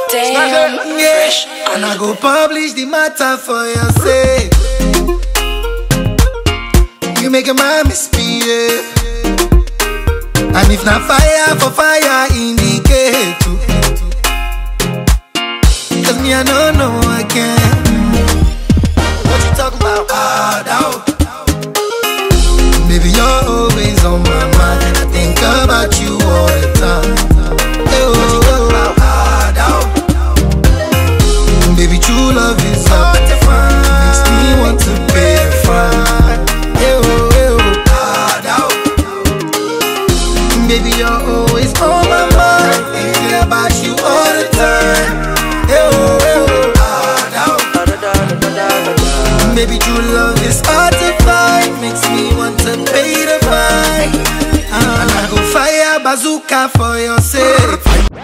Damn, fresh. And I go publish the matter for your sake. You make a man misbehave, and if not fire for fire, indicate too. Cause me I don't know I can. What you talk about? Hard out. Baby, you're always on my mind. I think about you all the time. What you talk about? Hard out. Baby, true love is hard to find. Makes me want to pay a fine. Hard out. Baby, you're always on my mind. Thinking about you all the time. Hard out. Baby, true love is hard to find. Makes me want to pay the fine. And I go fire bazooka for your sake.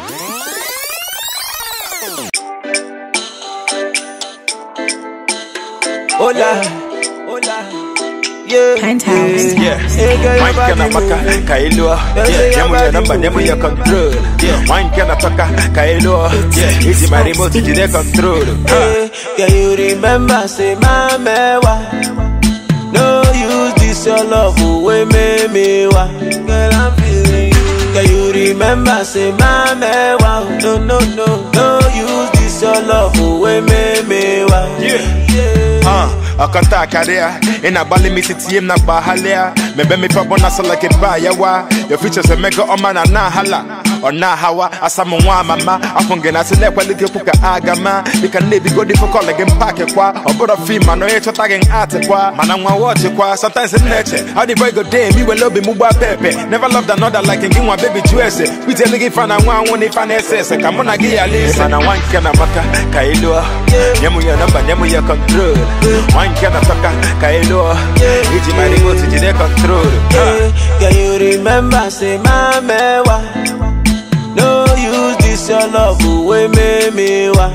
Hola, hola, yeah. Penthouse. Wine kana maka kailua, nyamu ya namba nyamu ya control. Wine kana toka kailua, easy my remote to the control. Can you remember say my mewa? No use this your love we make me wa. Girl I'm feeling you. Can you remember say my mewa? No use this your love we make me wa. I can't talk career in a bally city in a bahalia. Maybe me pop on us like a bayawa. Your features a mega or man na hala or na hawa. As I'm mama, I can get us in a quality puka agama. You can maybe go different call again pack a qua or put a fee man or you're tagging at a qua. Man, I want watch a qua sometimes in nature. How the boy go day, you will love me muba pepe. Never loved another like a give one baby to us. We tell you fan and one if an SS. Come on, I get a list and I want can a maka kailua. Yamu ya number, yamu ya control. Wine can a taka kailua. Easy my remote to the control. Can you remember say my mewa? No use this your love we make me wa.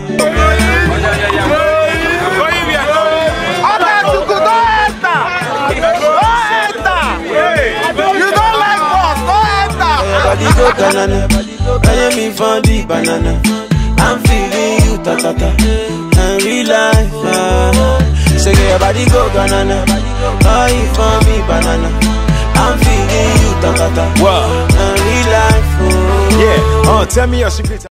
You don't like boss, go enter. Everybody go banana, I am me for the banana. I'm feeling you ta ta ta, and real life. Say everybody go banana, buy for me banana. I'm feeling you ta ta ta, and real life. Yeah, tell me your secret.